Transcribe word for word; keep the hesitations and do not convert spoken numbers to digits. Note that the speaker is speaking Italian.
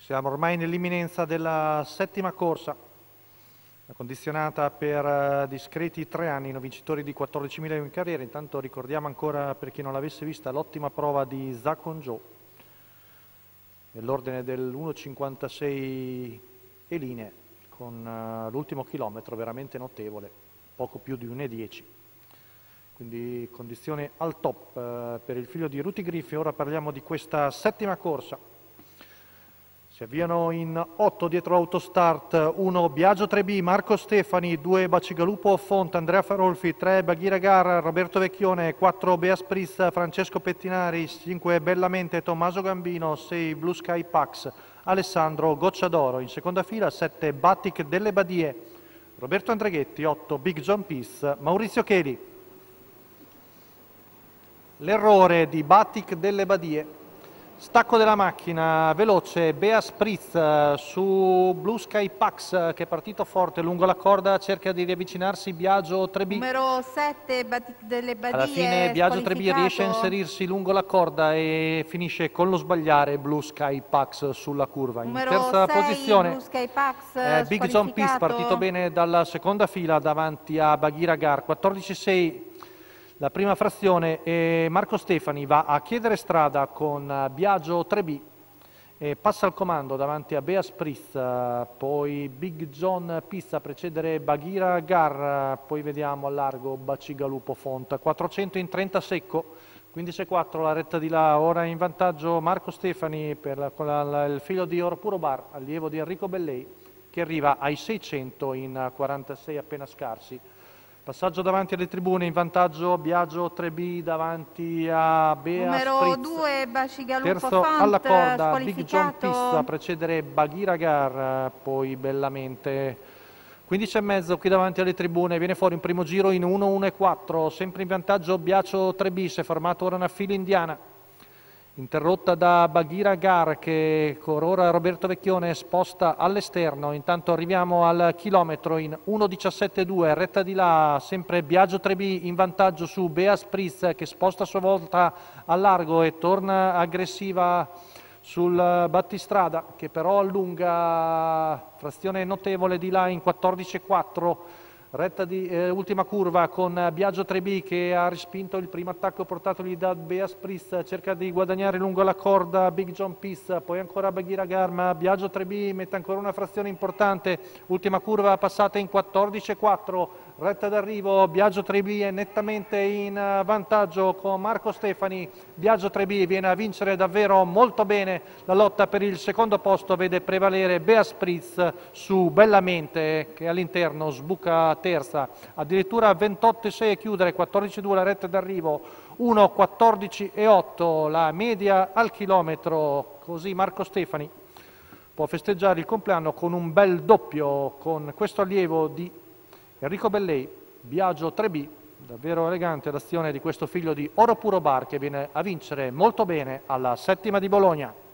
Siamo ormai nell'imminenza della settima corsa, la condizionata per uh, discreti tre anni, no vincitori di quattordicimila in carriera. Intanto ricordiamo ancora, per chi non l'avesse vista, l'ottima prova di Zacon Joe, nell'ordine dell'uno cinquantasei e linee, con uh, l'ultimo chilometro veramente notevole, poco più di uno e dieci. Quindi condizione al top uh, per il figlio di Ruti Griffi. Ora parliamo di questa settima corsa. Si avviano in otto dietro Autostart, uno Biagio tre B, Marco Stefani, due Bacigalupo Font, Andrea Farolfi, tre Baghira Gar, Roberto Vecchione, quattro Beas Priest, Francesco Pettinari, cinque Bellamente, Tommaso Gambino, sei Blue Sky Pax, Alessandro Gocciadoro. In seconda fila sette Batic delle Badie, Roberto Andreghetti, otto Big John Peace, Maurizio Cheli. L'errore di Batic delle Badie. Stacco della macchina, veloce, Bea Spritz su Blue Sky Pax che è partito forte lungo la corda, cerca di riavvicinarsi Biagio tre B. Numero sette, Batic delle Badie. Alla fine Biagio tre B riesce a inserirsi lungo la corda e finisce con lo sbagliare Blue Sky Pax sulla curva. In Numero terza sei, posizione Blue Sky Pax, eh, Big John Peace, partito bene dalla seconda fila davanti a Baghira Gar, quattordici sei. La prima frazione e Marco Stefani va a chiedere strada con Biagio tre B e passa il comando davanti a Beas Priest, poi Big John Pizza a precedere Baghira Gar, poi vediamo a largo Bacigalupo Font, quattrocento in trenta secco, quindici e quattro la retta di là. Ora in vantaggio Marco Stefani per la, con la, il figlio di Oropuro Bar, allievo di Enrico Bellei, che arriva ai seicento in quarantasei appena scarsi. Passaggio davanti alle tribune, in vantaggio Biagio tre B davanti a Bea Numero Spritz. due Bacigalupo Terzo Font, alla corda Big John Peace a precedere Baghira Gar, poi Bellamente. quindici e mezzo qui davanti alle tribune, viene fuori un primo giro in uno uno e quattro, sempre in vantaggio Biagio tre B, si è formato ora una fila indiana. Interrotta da Baghira Gar che con ora Roberto Vecchione sposta all'esterno. Intanto arriviamo al chilometro in uno diciassette due, retta di là sempre Biagio tre B in vantaggio su Bea Spritz che sposta a sua volta al largo e torna aggressiva sul battistrada che però allunga, frazione notevole di là in quattordici e quattro. Retta di eh, ultima curva con Biagio tre B che ha respinto il primo attacco portatogli da Bea Spritz, cerca di guadagnare lungo la corda Big John Peace, poi ancora Baghira Gar, ma Biagio tre B mette ancora una frazione importante, ultima curva passata in quattordici e quattro, retta d'arrivo Biagio tre B è nettamente in vantaggio con Marco Stefani. Biagio tre B viene a vincere davvero molto bene la lotta per il secondo posto, vede prevalere Bea Spritz su Bellamente che all'interno sbuca terza, addirittura ventotto e sei a chiudere, quattordici e due la retta d'arrivo, uno quattordici e otto la media al chilometro, così Marco Stefani può festeggiare il compleanno con un bel doppio con questo allievo di Enrico Bellei, Biagio tre B. Davvero elegante l'azione di questo figlio di Oropuro Bar che viene a vincere molto bene alla settima di Bologna.